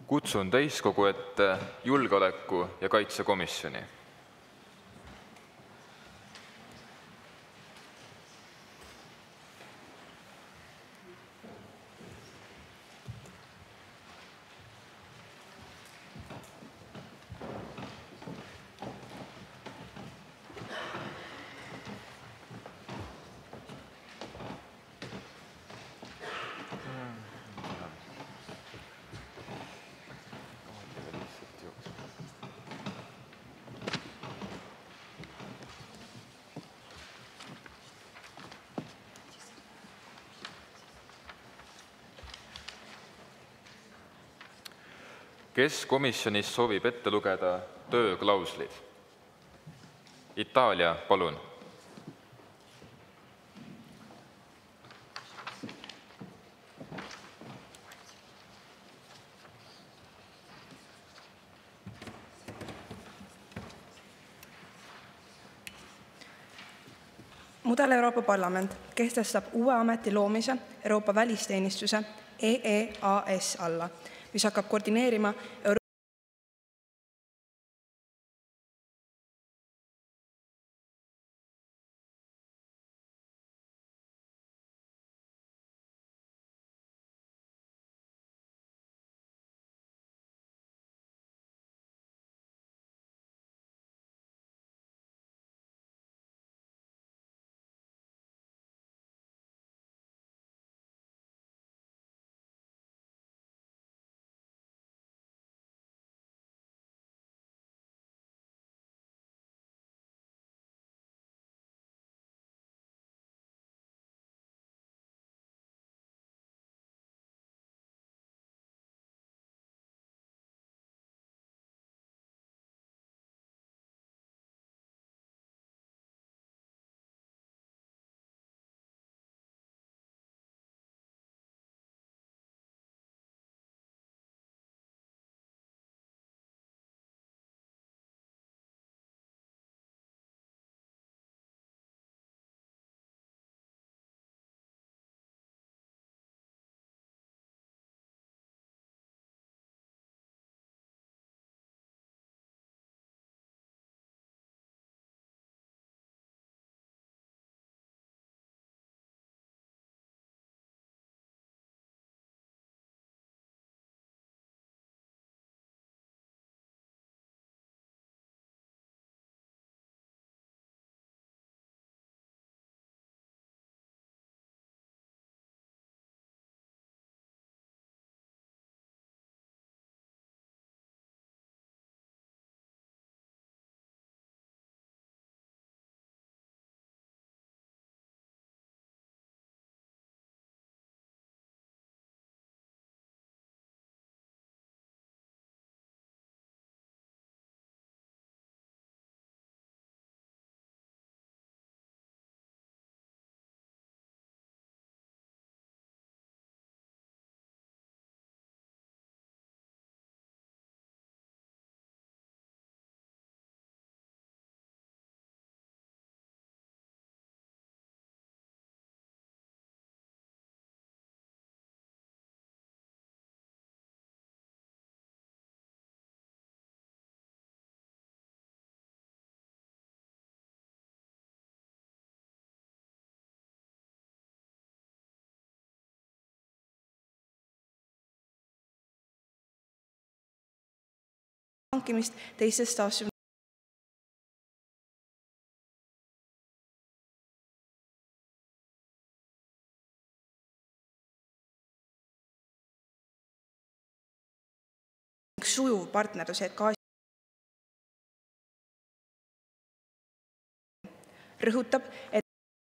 Kutsun täiskogu ette julgeoleku- ja kaitsekomisjoni. Kes komisjonis soovib ette lugeda tööklauslid? Itaalia, palun. Mudel Euroopa Parlament kehtestab uue ameti loomise Euroopa välisteenistuse EEAS alla, mis hakkab koordineerima hankimist teistest taastuv sujuv partnerlus, et rõhutab, et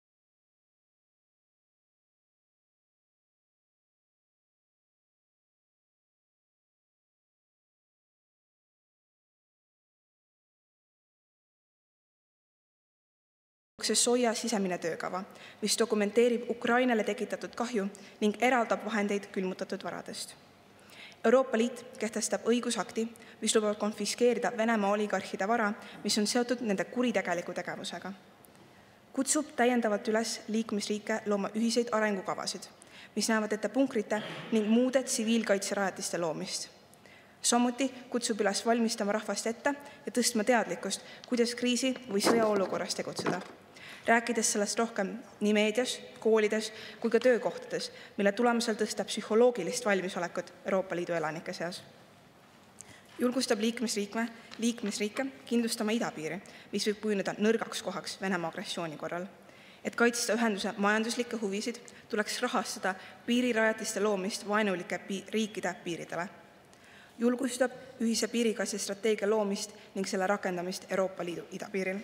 soja sisemine töökava, mis dokumenteerib Ukrainale tekitatud kahju ning eraldab vahendeid külmutatud varadest. Euroopa Liit kehtestab õigusakti, mis lubab konfiskeerida Venemaa oligarhide vara, mis on seotud nende kuritegeliku tegevusega. Kutsub täiendavalt üles liikumisriike looma ühiseid arengukavasid, mis näevad ette punkrite ning muude tsiviilkaitserajatiste loomist. Samuti kutsub üles valmistama rahvast ette ja tõstma teadlikkust, kuidas kriisi või sõjaolukorras tegutseda. Rääkides sellest rohkem nii meedias, koolides kui ka töökohtades, mille tulemusel tõstab psühholoogilist valmisolekut Euroopa Liidu elanike seas. Julgustab liikmesriike kindlustama idapiiri, mis võib kujuneda nõrgaks kohaks Venemaa agressiooni korral. Et kaitsta ühenduse majanduslikke huvisid, tuleks rahastada piirirajatiste loomist vaenulike riikide piiridele. Julgustab ühise piirikaitsestrateegia loomist ning selle rakendamist Euroopa Liidu idapiiril.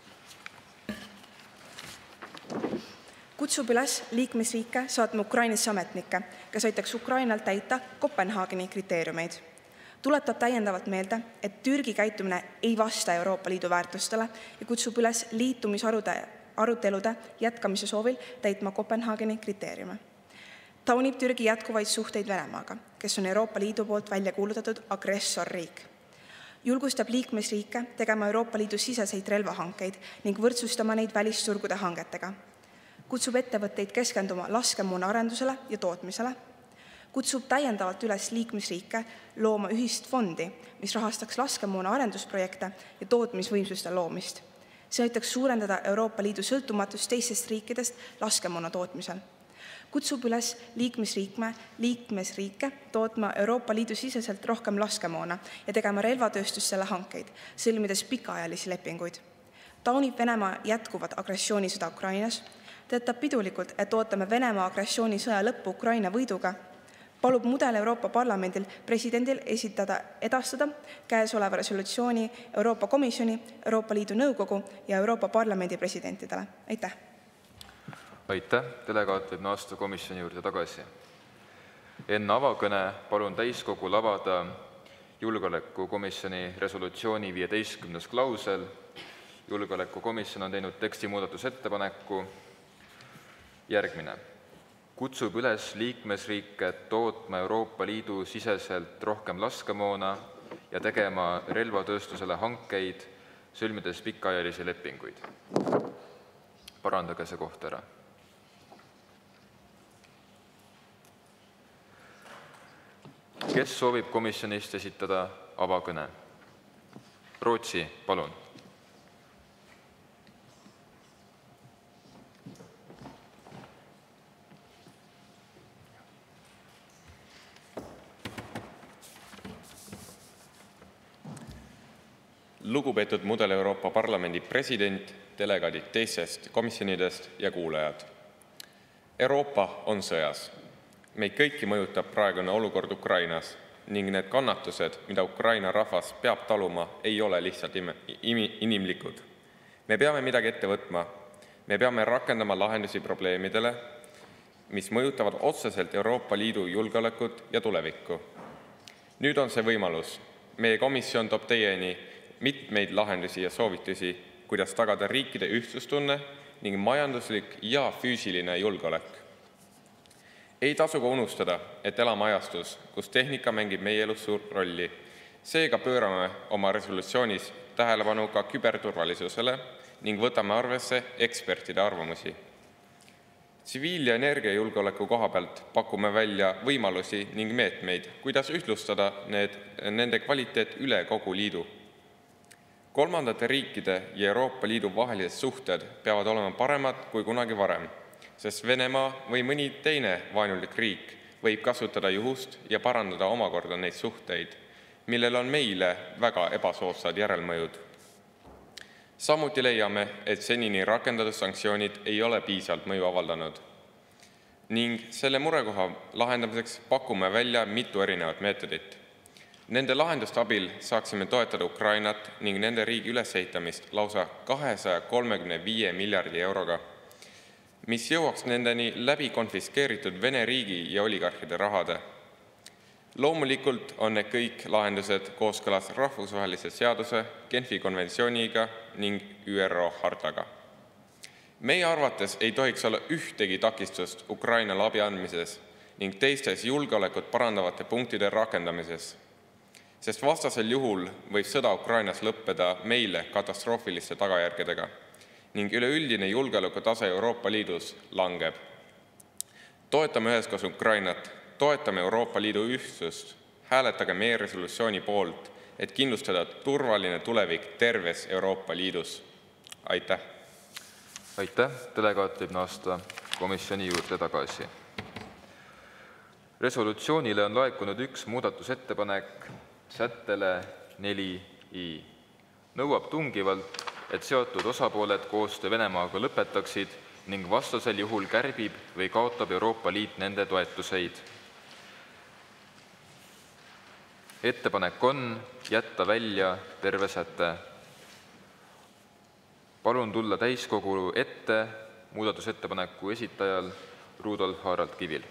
Kutsub üles liikmesriike saatma Ukrainasse ametnikke, kes aitaks Ukrainal täita Kopenhaageni kriteeriumeid. Tuletab täiendavalt meelde, et Türgi käitumine ei vasta Euroopa Liidu väärtustele ja kutsub üles liitumisarutelude jätkamise soovil täitma Kopenhaageni kriteeriume. Taunib Türgi jätkuvaid suhteid Venemaaga, kes on Euroopa Liidu poolt välja kuulutatud agressorriik. Julgustab liikmesriike tegema Euroopa Liidu siseseid relvahankeid ning võrdsustama neid välisturgude hangetega. Kutsub ettevõtteid keskenduma laskemoona arendusele ja tootmisele. Kutsub täiendavalt üles liikmesriike looma ühist fondi, mis rahastaks laskemoona arendusprojekte ja tootmisvõimsuste loomist. See aitaks suurendada Euroopa Liidu sõltumatust teistest riikidest laskemoona tootmisel. Kutsub üles liikmesriike tootma Euroopa Liidu siseselt rohkem laskemoona ja tegema relvatööstusele hankeid, sõlmides pikaajalisi lepinguid. Taunib Venemaa jätkuvat agressioonisõda Ukrainas, teatab pidulikult, et ootame Venemaa agressioonisõja lõppu Ukraina võiduga, palub mudel Euroopa Parlamendil presidendil edastada käesoleva resolutsiooni Euroopa Komisjoni, Euroopa Liidu Nõukogu ja Euroopa Parlamendi presidentidele. Aitäh! Aitäh, delegaat võib naasta komisjoni juurde tagasi. Enne avakõne palun täiskogul avada julgeolekukomisjoni resolutsiooni 15. klausel. Julgeolekukomisjon on teinud tekstimuudatusettepaneku järgmine. Kutsub üles liikmesriike tootma Euroopa Liidu siseselt rohkem laskemoona ja tegema relvatööstusele hankeid, sõlmides pikaajalisi lepinguid. Parandage see koht ära. Kes soovib komisjonist esitada avakõne? Rootsi, palun. Lugupeetud mudel Euroopa Parlamendi president, delegaadid teistest komisjonidest ja kuulajad. Euroopa on sõjas. Meid kõiki mõjutab praegune olukord Ukrainas ning need kannatused, mida Ukraina rahvas peab taluma, ei ole lihtsalt inimlikud. Me peame midagi ette võtma. Me peame rakendama lahendusi probleemidele, mis mõjutavad otseselt Euroopa Liidu julgeolekut ja tulevikku. Nüüd on see võimalus. Meie komisjon toob teieni mitmeid lahendusi ja soovitusi, kuidas tagada riikide ühtsustunne ning majanduslik ja füüsiline julgeolek. Ei tasu ka unustada, et elame ajastus, kus tehnika mängib meie elus suurt rolli. Seega pöörame oma resolutsioonis tähelepanu ka küberturvalisusele ning võtame arvesse ekspertide arvamusi. Tsiviil- ja energiajulgeoleku koha pealt pakume välja võimalusi ning meetmeid, kuidas ühtlustada nende kvaliteet üle kogu liidu. Kolmandate riikide ja Euroopa Liidu vahelised suhted peavad olema paremad kui kunagi varem, sest Venemaa või mõni teine vaenulik riik võib kasutada juhust ja parandada omakorda neid suhteid, millel on meile väga ebasoodsad järelmõjud. Samuti leiame, et senini rakendatud sanktsioonid ei ole piisavalt mõju avaldanud ning selle murekoha lahendamiseks pakume välja mitu erinevat meetodit. Nende lahenduste abil saaksime toetada Ukrainat ning nende riigi ülesehitamist lausa 235 miljardi euroga, mis jõuaks nendeni läbi konfiskeeritud Vene riigi ja oligarhide rahade. Loomulikult on need kõik lahendused kooskõlas rahvusvahelise seaduse, Genfi konventsiooniga ning ÜRO hartaga. Meie arvates ei tohiks olla ühtegi takistust Ukrainale abi andmises ning teistes julgeolekut parandavate punktide rakendamises, sest vastasel juhul võib sõda Ukrainas lõppeda meile katastroofiliste tagajärgedega ning üleüldine julgeolekutase Euroopa Liidus langeb. Toetame üheskoos Ukrainat, toetame Euroopa Liidu ühtsust, hääletage meie resolutsiooni poolt, et kindlustada turvaline tulevik terves Euroopa Liidus. Aitäh! Aitäh! Delegaat võib naasta komisjoni juurde tagasi. Resolutsioonile on laekunud üks muudatusettepanek sättele 4i. Nõuab tungivalt, et seotud osapooled koostöö Venemaaga lõpetaksid ning vastasel juhul kärbib või kaotab Euroopa Liit nende toetuseid. Ettepanek on jätta välja terve säte. Palun tulla täiskogu ette muudatusettepaneku esitajal Rudolf Harald Kivil.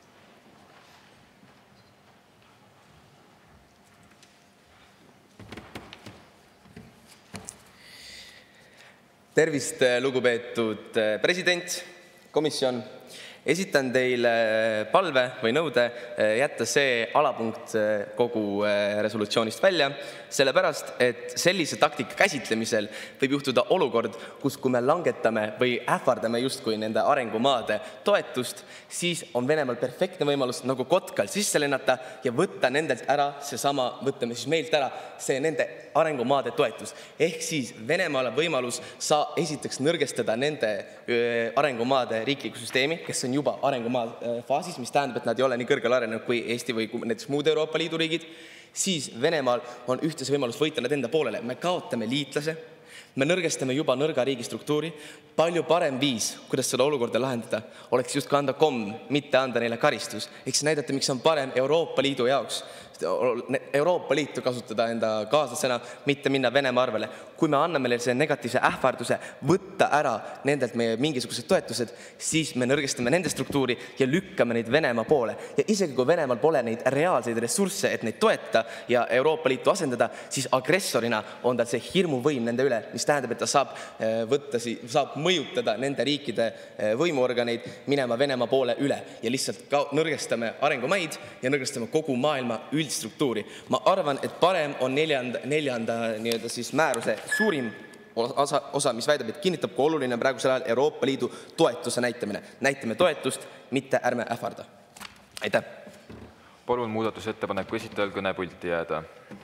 Tervist, lugupeetud president, komisjon. Esitan teile palve või nõude jätta see alapunkt kogu resolutsioonist välja, sellepärast, et sellise taktika käsitlemisel võib juhtuda olukord, kus kui me langetame või ähvardame justkui nende arengumaade toetust, siis on Venemaal perfektne võimalus nagu kotkal sisse lennata ja võtta nendelt ära seesama, võtame siis meilt ära see nende arengumaade toetus. Ehk siis Venemaal on võimalus esiteks nõrgestada nende arengumaade riikliku süsteemi, kes on juba arengumaa faasis, mis tähendab, et nad ei ole nii kõrgel arenenud kui Eesti või näiteks muud Euroopa Liidu riigid, siis Venemaal on ühtlasi võimalus võita nad enda poolele. Me kaotame liitlase, me nõrgestame juba nõrga riigi struktuuri. Palju parem viis, kuidas seda olukorda lahendada, oleks just anda komm, mitte anda neile karistus. Eks näidata, miks on parem Euroopa Liidu jaoks Euroopa Liitu kasutada enda kaaslasena, mitte minna Venemaa arvele. Kui me anname neile selle negatiivse ähvarduse võtta ära nendelt meie mingisugused toetused, siis me nõrgestame nende struktuuri ja lükkame neid Venemaa poole. Ja isegi kui Venemaal pole neid reaalseid ressursse, et neid toetada ja Euroopa Liitu asendada, siis agressorina on tal see hirmuvõim nende üle, mis tähendab, et ta saab mõjutada nende riikide võimuorganeid minema Venemaa poole üle ja lihtsalt nõrgestame arengumaid ja nõrgestame kogu maailma üldstruktuuri. Ma arvan, et parem on neljanda siis määruse suurim osa, mis väidab, et kinnitab, kui oluline on praegusel ajal Euroopa Liidu toetuse näitamine. Näitame toetust, mitte ärme ähvarda. Aitäh! Palun muudatusettepaneku esitajal kõnepulti jääda.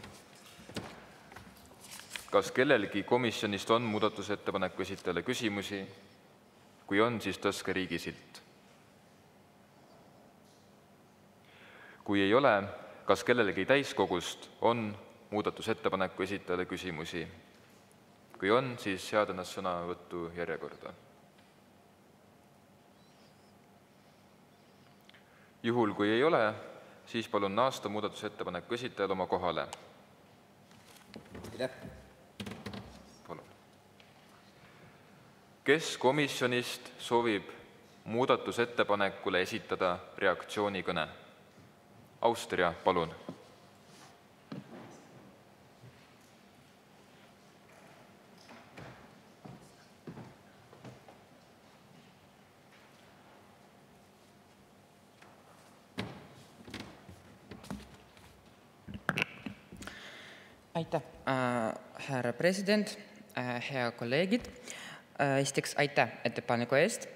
Kas kellelgi komisjonist on muudatusettepaneku esitajale küsimusi? Kui on, siis tõstke riigisilt. Kui ei ole, kas kellelegi täiskogust on muudatusettepaneku esitajale küsimusi? Kui on, siis sead ennast sõnavõttu järjekorda. Juhul, kui ei ole, siis palun naasta muudatusettepaneku esitajal oma kohale. Palun. Kes komisjonist soovib muudatusettepanekule esitada reaktsioonikõne? Austria, palun. Aitäh, härra president, hea kolleegid. Esiteks aitäh ettepaneku eest.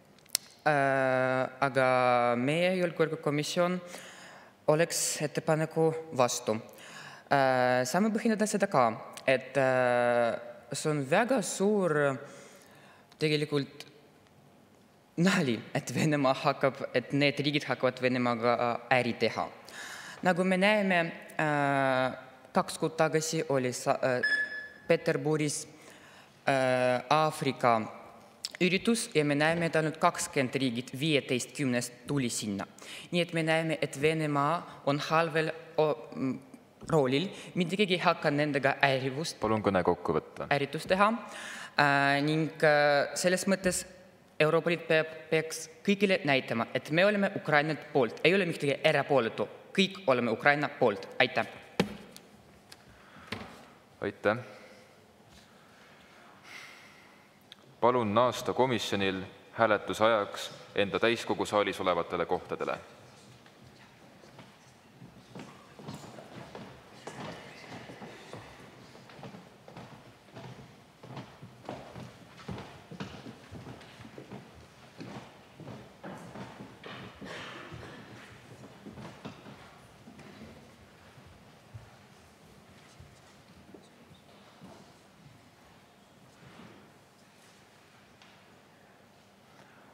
Aga meie julgeolekukomisjon oleks ettepaneku vastu. Saame põhjendada seda ka, et see on väga suur tegelikult nali, et et need riigid hakkavad Venemaaga äri teha. Nagu me näeme, 2 kuud tagasi oli Peterburis Aafrika üritus ja me näeme, et ainult 20 riigid 15 tuli sinna. Nii et me näeme, et Venemaa on halvel roolil, mitte keegi ei hakka nendega Palun kõne kokku võtta. Ärritust teha. Ning selles mõttes Euroopa Liit peaks kõigile näitama, et me oleme Ukraina poolt, ei ole mitte erapooletu, kõik oleme Ukraina poolt. Aitäh! Aitäh! Palun naasta komisjonil hääletuse ajaks enda täiskogu saalis olevatele kohtadele.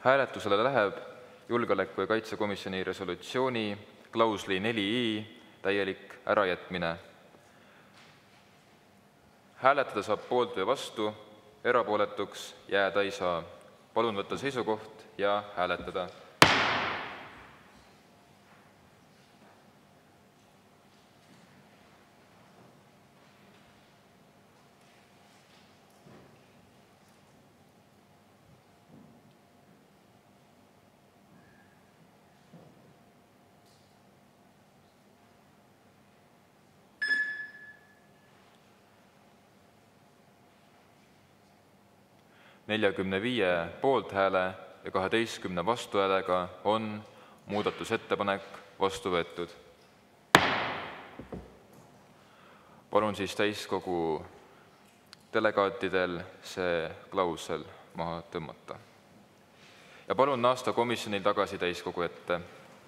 Hääletusele läheb julgeoleku- ja kaitsekomisjoni resolutsiooni klausli 4i täielik ärajätmine. Hääletada saab poolt või vastu, erapooletuks jääda ei saa. Palun võtta seisukoht ja hääletada. Neljakümne 5 poolthääle ja 12 vastuhäälega on muudatusettepanek vastu võetud. Palun siis täiskogu delegaatidel see klausel maha tõmmata. Ja palun naasta komisjonil tagasi täiskogu ette.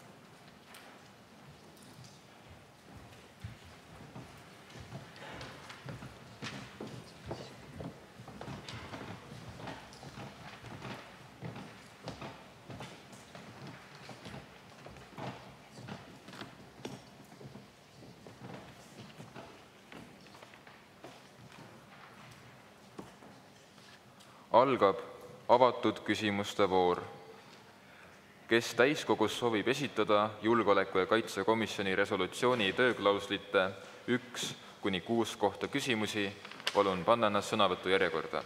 Algab avatud küsimuste voor. Kes täiskogus soovib esitada julgeoleku- ja kaitsekomisjoni resolutsiooni tööklauslite 1–6 kohta küsimusi, palun panna ennast sõnavõtu järjekorda.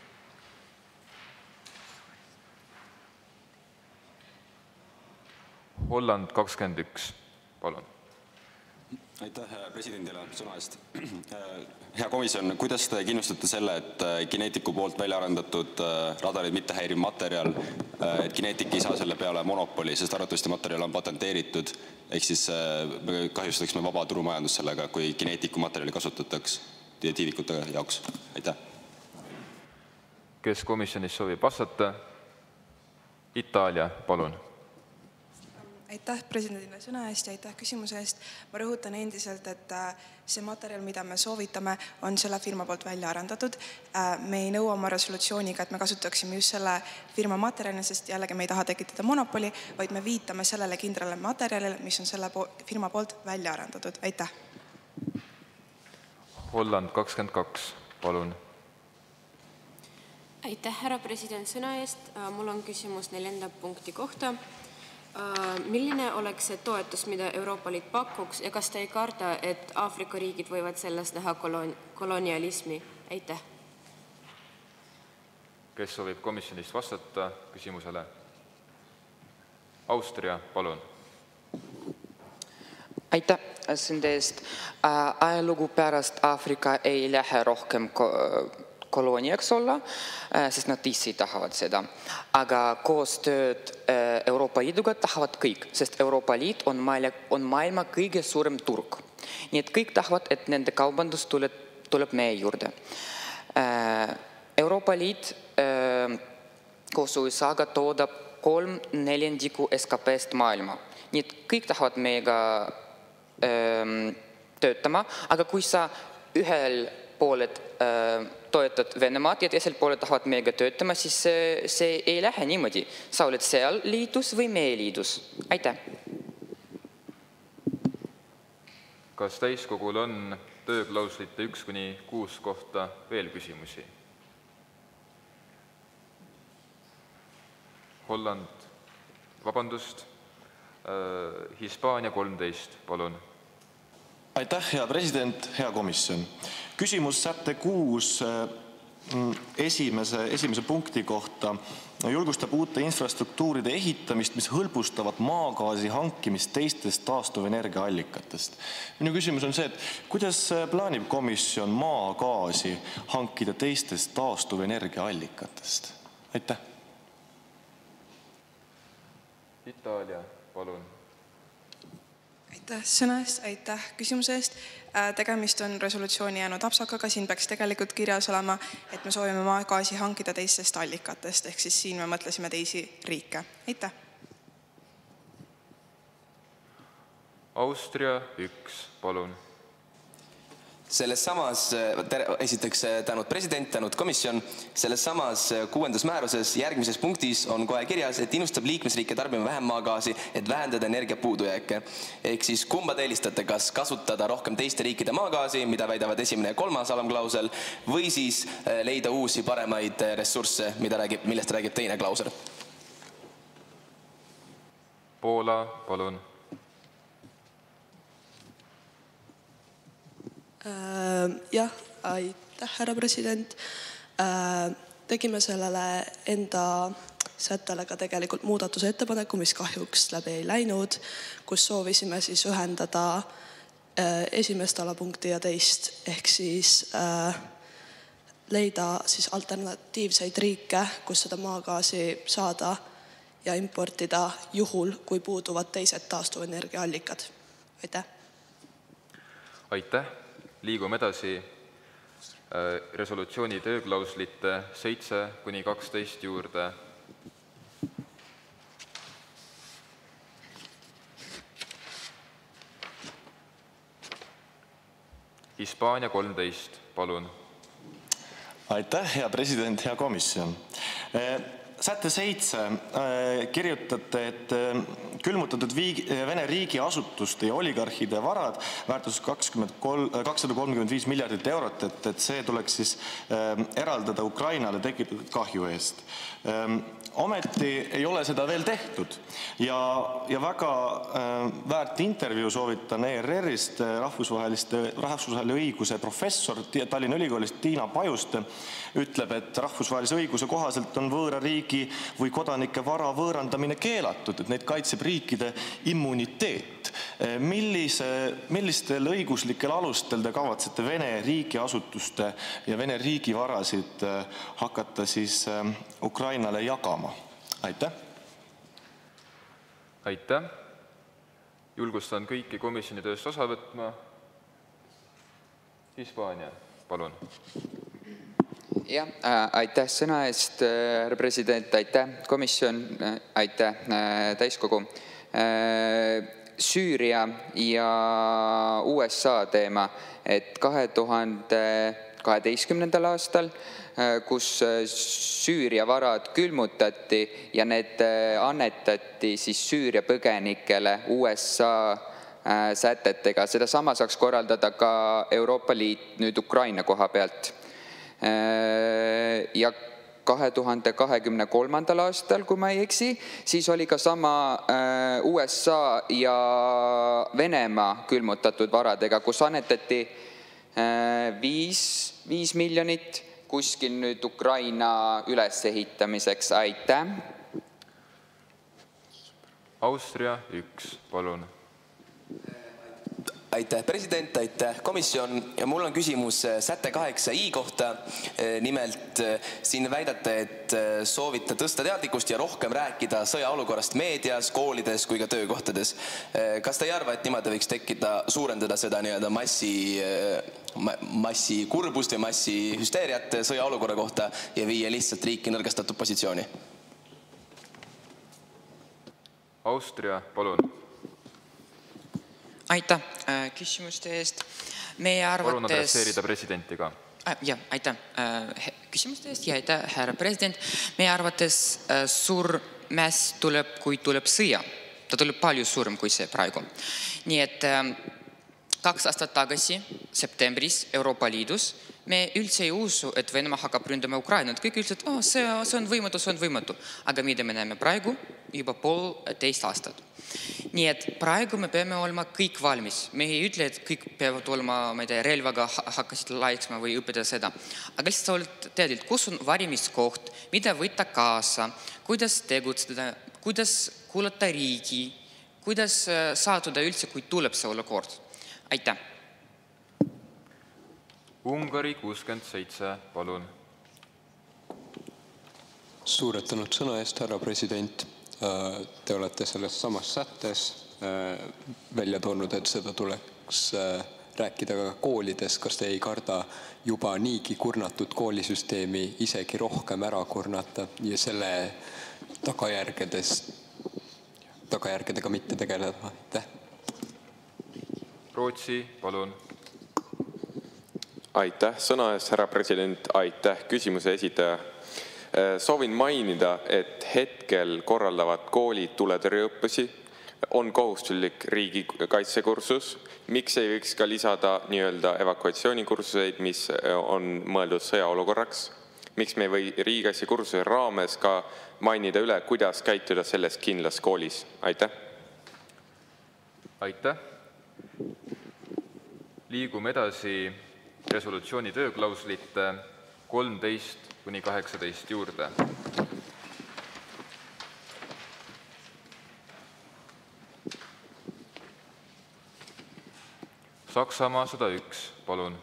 Holland 21, palun. Aitäh presidendile sõna eest. Hea komisjon, kuidas te kindlustate selle, et Kinetiku poolt välja arendatud radarid mitte häiriv materjal, et Kinetik ei saa selle peale monopoli, sest arvatavasti materjal on patenteeritud, ehk siis kahjustaks me vaba turumajandust sellega, kui Kinetiku materjali kasutataks tiivikute jaoks. Aitäh. Kes komisjonis soovib vastata? Itaalia, palun. Aitäh presidendile sõna eest ja aitäh küsimuse eest. Ma rõhutan endiselt, et see materjal, mida me soovitame, on selle firma poolt välja arendatud. Me ei nõua oma resolutsiooniga, et me kasutaksime just selle firma materjali, sest jällegi me ei taha tekitada monopoli, vaid me viitame sellele kindrale materjalile, mis on selle firma poolt välja arendatud. Aitäh. Holland 22, palun. Aitäh, härra president, sõna eest. Mul on küsimus 4. punkti kohta. Milline oleks see toetus, mida Euroopa Liit pakuks ja kas te ei karda, et Aafrika riigid võivad sellest näha kolonialismi? Aitäh. Kes soovib komisjonist vastata küsimusele? Austria, palun. Aitäh selle eest. Ajalugu pärast Aafrika ei lähe rohkem kolooniaks olla, sest nad ise tahavad seda. Aga koostööd Euroopa Liiduga tahavad kõik, sest Euroopa Liit on maailma kõige suurem turg. Nii et kõik tahavad, et nende kaubandus tuleb meie juurde. Euroopa Liit koos USA-ga toodab 3/4 SKP-st maailma. Nii et kõik tahavad meiega töötama, aga kui sa ühel pooled toetad Venemaad ja teisel pooled tahavad meiega töötama, siis see ei lähe niimoodi. Sa oled seal liidus või meie liidus. Aitäh. Kas täiskogul on tööklauslite 1–6 kohta veel küsimusi? Holland, vabandust, Hispaania 13, palun. Aitäh, hea president, hea komisjon. Küsimus sätte 6 esimese punkti kohta julgustab uute infrastruktuuride ehitamist, mis hõlbustavad maagaasi hankimist teistest taastuvenergiaallikatest. Minu küsimus on see, et kuidas plaanib komisjon maagaasi hankida teistest taastuvenergiaallikatest? Aitäh. Itaalia, palun. Aitäh sõna eest, aitäh küsimuse eest. Tegemist on resolutsiooni jäänud apsakaga, siin peaks tegelikult kirjas olema, et me soovime maagaasi hankida teistest allikatest, ehk siis siin me mõtlesime teisi riike. Aitäh. Austria 1, palun. Selles samas, esiteks tänud president, tänud komisjon, selles samas 6. määruses järgmises punktis on kohe kirjas, et innustab liikmesriike tarbima vähem maagaasi, et vähendada energia puudujääke. Ehk siis kumba te eelistate, kas kasutada rohkem teiste riikide maagaasi, mida väidavad 1. ja 3. alamklausel, või siis leida uusi paremaid ressursse, millest räägib 2. klausel? Poola, palun. Jah, aitäh, härra president. Tegime sellele enda sättele ka tegelikult muudatuse ettepaneku, mis kahjuks läbi ei läinud, kus soovisime siis ühendada esimest alapunkti ja teist, ehk siis leida siis alternatiivseid riike, kus seda maagaasi saada ja importida juhul, kui puuduvad teised taastuvenergiaallikad. Aitäh. Aitäh. Liigume edasi resolutsiooni tööklauslite 7–12 juurde. Hispaania 13, palun. Aitäh, hea president, hea komisjon. Sätte 7 kirjutate, et külmutatud Vene riigi asutuste ja oligarhide varad väärtus 235 miljardit eurot, et see tuleks siis eraldada Ukrainale tekitatud kahju eest. Ometi ei ole seda veel tehtud ja väga väärt intervjuu soovitan ERR-ist rahvusvahelise õiguse professor Tallinna Ülikoolist Tiina Pajuste ütleb, et rahvusvahelise õiguse kohaselt on võõra riigi või kodanike vara võõrandamine keelatud, et neid kaitseb riikide immuniteet. Millistel õiguslikel alustel te kavatsete Vene riigiasutuste ja Vene riigi varasid hakata siis Ukrainale jagama? Aitäh. Aitäh. Julgustan kõiki komisjoni tööst osa võtma. Hispaania, palun. Ja, aitäh sõna eest, härra president, aitäh komisjon, aitäh täiskogu. Süüria ja USA teema, et 2012. aastal, kus Süüria varad külmutati ja need annetati siis Süüria põgenikele USA sätetega. Seda sama saaks korraldada ka Euroopa Liit nüüd Ukraina koha pealt. Ja 2023. aastal, kui ma ei eksi, siis oli ka sama USA ja Venemaa külmutatud varadega, kus annetati 5 miljonit kuskil nüüd Ukraina ülesehitamiseks. Aitäh. Austria 1, palun. Aitäh president, aitäh komisjon. Ja mul on küsimus sätte 8i kohta. Nimelt siin väidate, et soovite tõsta teadlikkust ja rohkem rääkida sõjaolukorrast meedias, koolides kui ka töökohtades. Kas te ei arva, et niimoodi võiks suurendada seda nii-öelda massi kurbust või massi hüsteeriat sõjaolukorra kohta ja viia lihtsalt riiki nõrgestatud positsiooni? Austria, palun. Aitäh küsimuste eest. Palun adresseerida presidenti ka. Jah, aitäh küsimuste eest ja aitäh, härra president. Meie arvates suur mäss tuleb, kui tuleb sõja. Ta tuleb palju suurem kui see praegu. Nii et 2 aastat tagasi, septembris Euroopa Liidus, me üldse ei usu, et Venemaa hakkab ründama Ukrainat. Kõik ütlesid, et see on võimatu. Aga mida me näeme praegu? Juba 1,5 aastat. Nii et praegu me peame olema kõik valmis. Me ei ütle, et kõik peavad olema, ma ei tea, relvaga hakkasid laiksma või õppida seda. Aga lihtsalt sa oled teadnud, kus on varimiskoht, mida võtta kaasa, kuidas tegutseda, kuidas kuulata riigi, kuidas saatuda üldse, kui tuleb see olukord. Aitäh. Ungari 67, palun. Suuretanud sõna eest, härra president. Te olete selles samas sättes välja toonud, et seda tuleks rääkida ka koolides. Kas te ei karda juba niigi kurnatud koolisüsteemi isegi rohkem ära kurnata ja selle tagajärgedega mitte tegeleda? Aitäh. Rootsi, palun. Aitäh sõna eest, härra president, aitäh küsimuse esitaja. Soovin mainida, et hetkel korraldavad koolid tuletõrjeõppusi, on kohustuslik riigikaitsekursus, miks ei võiks ka lisada nii-öelda evakuatsioonikursuseid, mis on mõeldud sõjaolukorraks, miks me ei või riigikaitsekursuse raames ka mainida üle, kuidas käituda selles kindlas koolis. Aitäh. Aitäh. Liigume edasi resolutsiooni tööklauslite 13–18 juurde. Saksamaa 101, palun.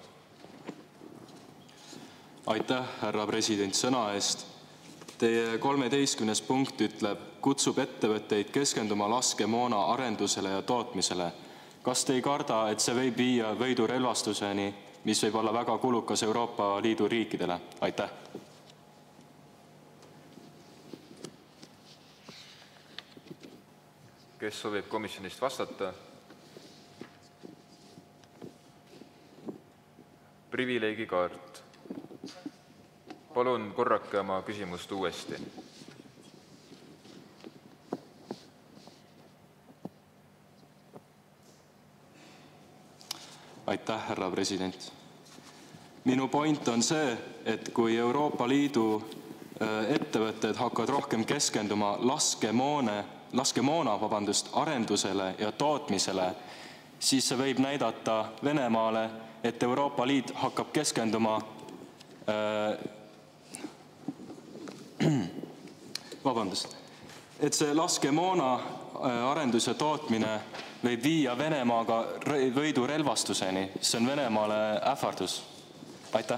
Aitäh, härra president, sõna eest. Teie 13. punkt ütleb, kutsub ettevõtteid keskenduma laskemoona arendusele ja tootmisele. Kas te ei karda, et see võib viia võidurelvastuseni, mis võib olla väga kulukas Euroopa Liidu riikidele? Aitäh. Kes soovib komisjonist vastata? Privileegikaart. Palun korrake oma küsimust uuesti. Aitäh, härra president. Minu point on see, et kui Euroopa Liidu ettevõtted hakkavad rohkem keskenduma laskemoona arendusele ja tootmisele, siis see võib näidata Venemaale, et Euroopa Liit hakkab keskenduma et see laskemoona arendus ja tootmine võib viia Venemaaga võidurelvastuseni. See on Venemaale ähvardus. Aitäh.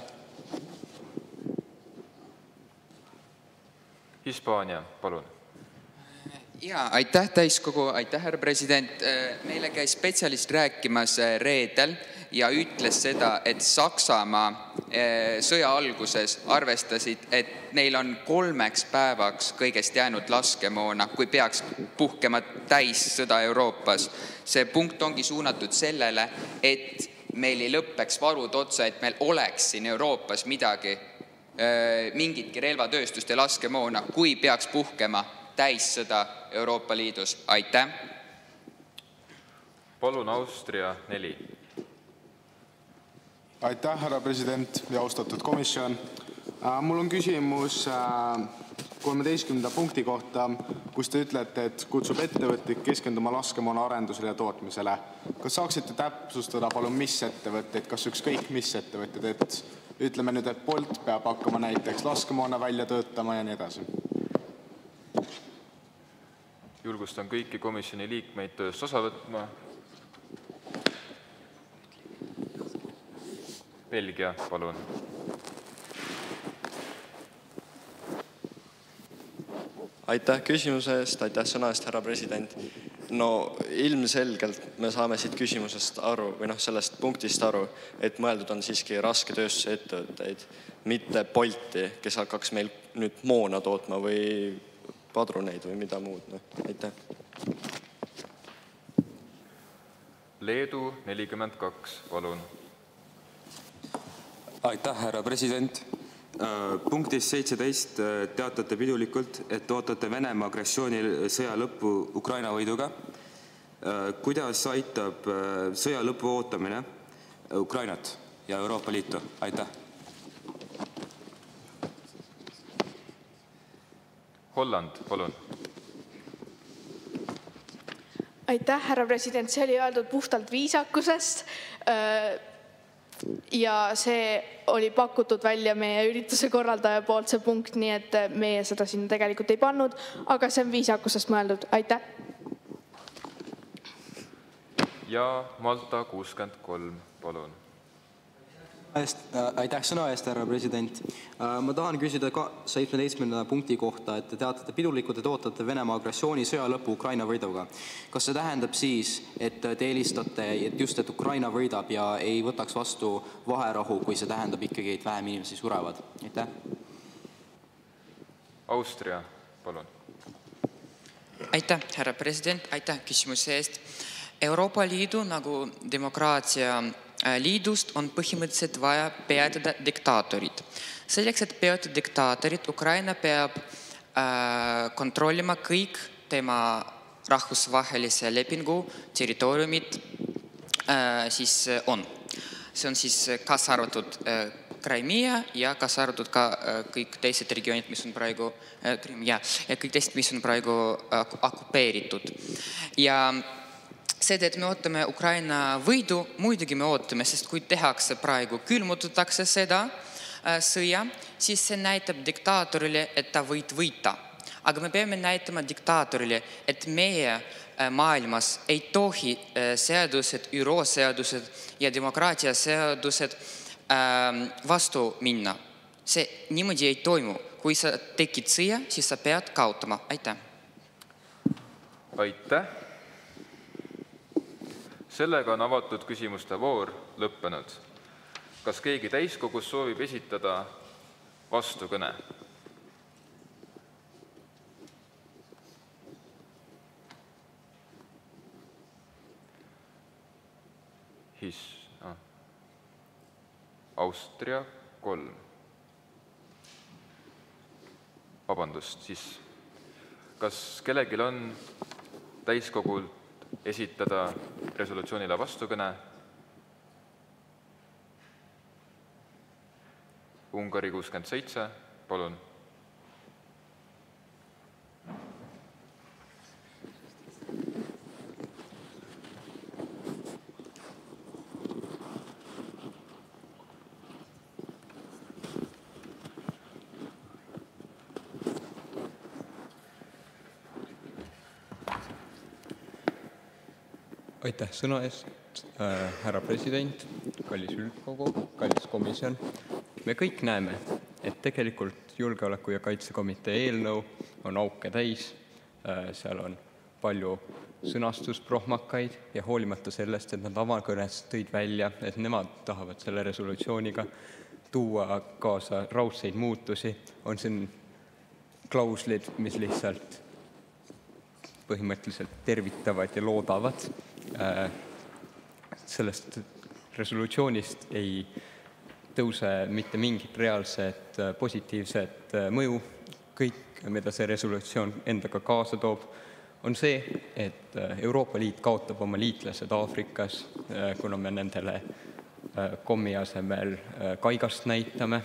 Hispaania, palun. Ja, aitäh täiskogu, aitäh härra president. Meile käis spetsialist rääkimas reedel ja ütles seda, et Saksamaa sõja alguses arvestasid, et neil on 3 päevaks kõigest jäänud laskemoona, kui peaks puhkema täis sõda Euroopas. See punkt ongi suunatud sellele, et meil ei lõppeks varud otsa, et meil oleks siin Euroopas mingitki relvatööstust ja laskemoona, kui peaks puhkema täissõda Euroopa Liidus. Aitäh. Palun Austria 4. Aitäh, härra president ja austatud komisjon. Mul on küsimus 13. punkti kohta, kus te ütlete, et kutsub ettevõtteid keskenduma laskemoona arendusele ja tootmisele. Kas saaksite täpsustada palun, mis ettevõtteid, kas ükskõik mis ettevõtted, et ütleme nüüd, et Bolt peab hakkama näiteks laskemoona välja töötama ja nii edasi? Julgustan kõiki komisjoni liikmeid tööst osa võtma. Belgia, palun. Aitäh küsimuse eest, aitäh sõna eest, härra president. No ilmselgelt me saame siit küsimusest aru, või sellest punktist aru, et mõeldud on siiski rasketööstuse ettevõtteid, mitte Bolti, kes hakkaks meil nüüd moona tootma või padruneid või mida muud. Aitäh. Leedu 42, palun. Aitäh, härra president. Punktis 17 teatate pidulikult, et ootate Venemaa agressiooni sõja lõppu Ukraina võiduga. Kuidas aitab sõja lõpu ootamine Ukrainat ja Euroopa Liitu? Aitäh. Holland, palun. Aitäh, härra president. See oli öeldud puhtalt viisakusest ja see oli pakutud välja meie ürituse korraldaja poolt see punkt, nii et meie seda siin tegelikult ei pannud, aga see on viisakusest mõeldud. Aitäh. Ja Malta 63, palun. Aitäh sõna eest, härra president. Ma tahan küsida 17. punkti kohta, et te teatate pidulikult, et ootate Venemaa agressiooni sõja lõpu Ukraina võiduga. Kas see tähendab siis, et te eelistate just, et Ukraina võidab ja ei võtaks vastu vaherahu, kui see tähendab ikkagi, et vähem inimesi surevad? Aitäh. Austria, palun. Aitäh, härra president, aitäh küsimuse eest. Euroopa Liidu nagu demokraatia Liidust on põhimõtteliselt vaja peatada diktaatorid. Selleks, et peatada diktaatorid, Ukraina peab kontrollima kõik tema rahvusvahelise lepingu territooriumid siis on. See on siis kaasa arvatud Crimea ja kaasa arvatud ka kõik teised regioonid, mis on praegu, kõik teised, mis on praegu okupeeritud. Ja seda, et me ootame Ukraina võidu, muidugi me ootame, sest kui tehakse praegu, külmutatakse seda sõja, siis see näitab diktaatorile, et ta võid võita. Aga me peame näitama diktaatorile, et meie maailmas ei tohi seadused, ÜRO seadused ja demokraatia seadused vastu minna. See niimoodi ei toimu. Kui sa tekid sõja, siis sa pead kaotama. Aitäh! Aitäh! Sellega on avatud küsimuste voor lõppenud. Kas keegi täiskogus soovib esitada vastukõne? Austria 3. Vabandust, siis kas kellelgi on täiskogul esitada resolutsioonile vastukõne? Ungari 67, palun. Aitäh sõna eest, härra president, kallis üldkogu, kallis komisjon. Me kõik näeme, et tegelikult julgeoleku- ja kaitsekomitee eelnõu on auke täis, seal on palju sõnastusprohmakaid ja hoolimata sellest, et nad avakõnes tõid välja, et nemad tahavad selle resolutsiooniga tuua kaasa raudseid muutusi, on siin klauslid, mis lihtsalt põhimõtteliselt tervitavad ja loodavad. Sellest resolutsioonist ei tõuse mitte mingit reaalset positiivset mõju. Kõik, mida see resolutsioon endaga kaasa toob, on see, et Euroopa Liit kaotab oma liitlased Aafrikas, kuna me nendele kommi asemel kaigast näitame.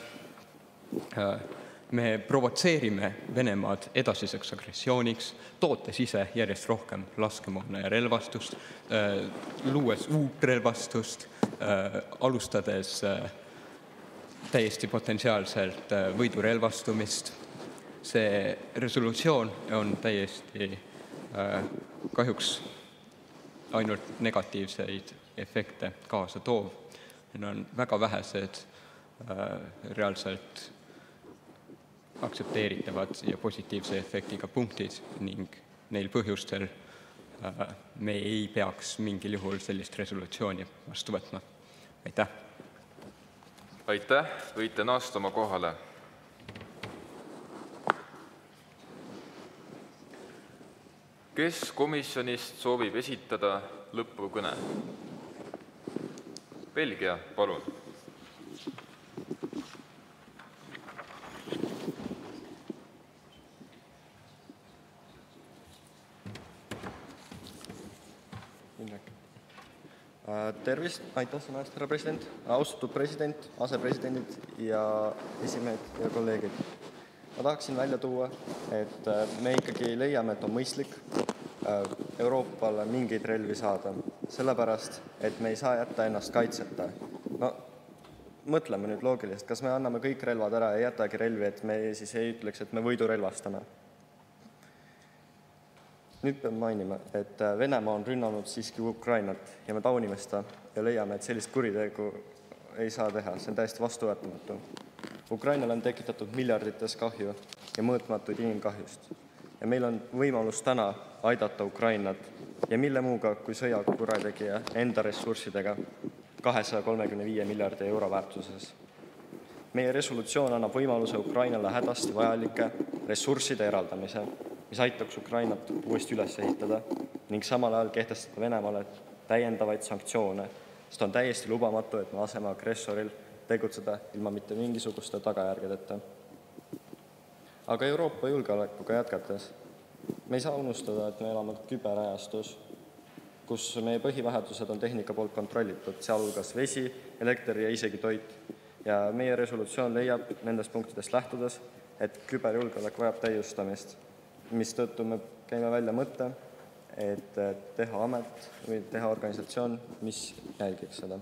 Me provotseerime Venemaad edasiseks agressiooniks, tootes ise järjest rohkem laskemoona ja relvastust, luues uut relvastust, alustades täiesti potentsiaalselt võidurelvastumist. See resolutsioon on täiesti kahjuks ainult negatiivseid efekte kaasa toov. Need on väga vähesed reaalselt aktsepteeritavad ja positiivse efektiga punktid ning neil põhjustel me ei peaks mingil juhul sellist resolutsiooni vastu võtma. Aitäh! Aitäh! Võite naasta oma kohale. Kes komisjonist soovib esitada lõpukõne? Belgia, palun. Tervist, aitäh sõna eest, härra president, austatud president, asepresidendid ja esimehed ja kolleegid. Ma tahaksin välja tuua, et me ikkagi leiame, et on mõistlik Euroopale mingeid relvi saada, sellepärast, et me ei saa jätta ennast kaitseta. No, mõtleme nüüd loogiliselt, kas me anname kõik relvad ära ja jätagi relvi, et me siis ei ütleks, et me võidurelvastame. Nüüd pean mainima, et Venemaa on rünnanud siiski Ukrainat ja me taunime seda ja leiame, et sellist kuritegu ei saa teha. See on täiesti vastuvõetamatu. Ukrainale on tekitatud miljardites kahju ja mõõtmatuid inimkahjust. Ja meil on võimalus täna aidata Ukrainat ja mille muuga kui sõjakurategija enda ressurssidega 235 miljardi euro väärtuses. Meie resolutsioon annab võimaluse Ukrainale hädasti vajalike ressursside eraldamise, mis aitaks Ukrainat uuesti üles ehitada ning samal ajal kehtestada Venemaale täiendavaid sanktsioone sest on täiesti lubamatu, et me laseme agressoril tegutseda ilma mitte mingisuguste tagajärgedeta. Aga Euroopa julgeolekuga jätkates, me ei saa unustada, et me elame küberajastus, kus meie põhivähetused on tehnika poolt kontrollitud, sealhulgas vesi, elekter ja isegi toit. Ja meie resolutsioon leiab nendest punktidest lähtudes, et küberjulgeolek vajab täiustamist, mistõttu me käime välja mõtte, et teha amet või teha organisatsioon, mis jälgiks seda.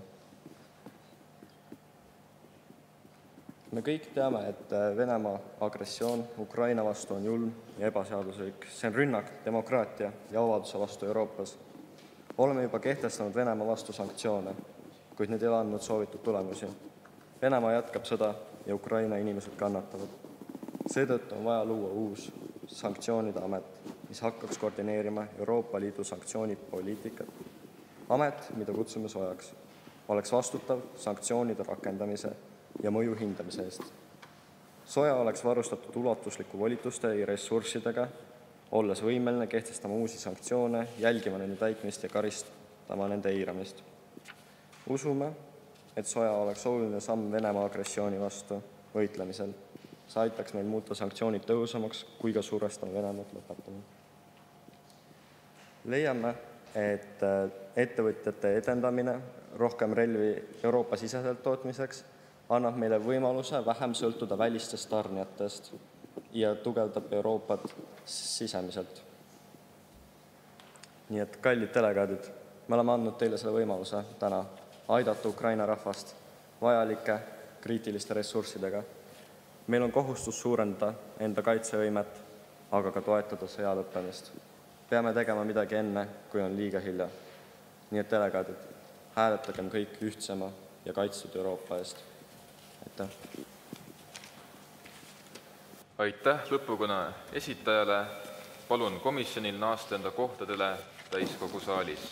Me kõik teame, et Venemaa agressioon Ukraina vastu on julm ja ebaseaduslik. See on rünnak demokraatia ja vabaduse vastu Euroopas. Oleme juba kehtestanud Venemaa vastu sanktsioone, kuid need ei ole andnud soovitud tulemusi. Venemaa jätkab sõda ja Ukraina inimesed kannatavad. Seetõttu on vaja luua uus sanktsioonide amet, mis hakkaks koordineerima Euroopa Liidu sanktsioonipoliitikat. Amet, mida kutsume sojaks, oleks vastutav sanktsioonide rakendamise ja mõju hindamise eest. Soja oleks varustatud ulatusliku volituste ja ressurssidega, olles võimeline kehtestama uusi sanktsioone, jälgima nende täitmist ja karistama nende eiramist. Usume, et soja oleks oluline samm Venemaa agressiooni vastu võitlemisel. See aitaks meil muuta sanktsioonid tõhusamaks, kui ka survestama Venemaad lõpetama. Leiame, et ettevõtjate edendamine rohkem relvi Euroopa siseselt tootmiseks annab meile võimaluse vähem sõltuda välistest tarnijatest ja tugevdab Euroopat sisemiselt. Nii et kallid delegaadid, me oleme andnud teile selle võimaluse täna aidata Ukraina rahvast vajalike kriitiliste ressurssidega. Meil on kohustus suurendada enda kaitsevõimet, aga ka toetada sõja lõppemist. Peame tegema midagi enne, kui on liiga hilja. Nii et delegaadid, hääletagem kõik ühtsema ja kaitstud Euroopa eest. Aitäh! Aitäh lõpukõne esitajale. Palun komisjonil naasta enda kohtadele täiskogu saalis.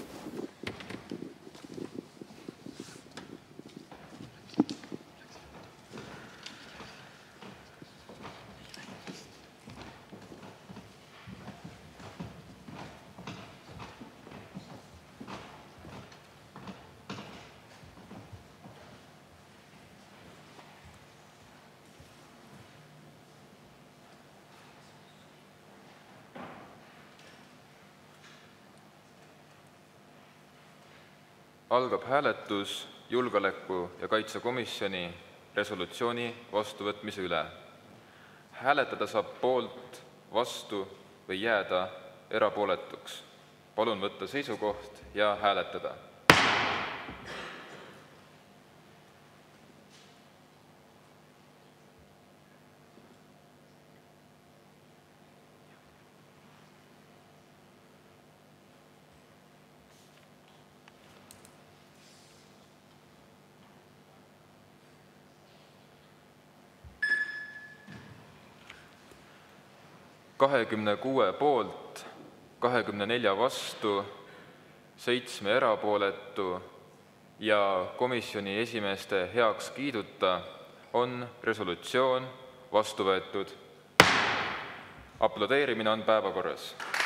Algab hääletus julgeoleku- ja kaitsekomisjoni resolutsiooni vastuvõtmise üle. Hääletada saab poolt, vastu või jääda erapooletuks. Palun võtta seisukoht ja hääletada. Kahekümne 6 poolt, 24 vastu, 7 erapooletu ja komisjoni esimeeste heaks kiiduta on resolutsioon vastu võetud. Aplodeerimine on päevakorras.